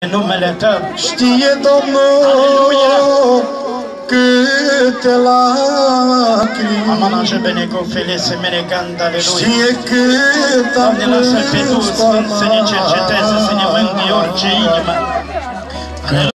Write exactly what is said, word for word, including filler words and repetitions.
numele Tău. Știe Domnul câte lacrimi, Amanaje benecofele semene ganda, aleluia. știe cât am Doamne, lasă pe Duhul Sfânt să ne cerceteze, să ne mângâie orice inimă.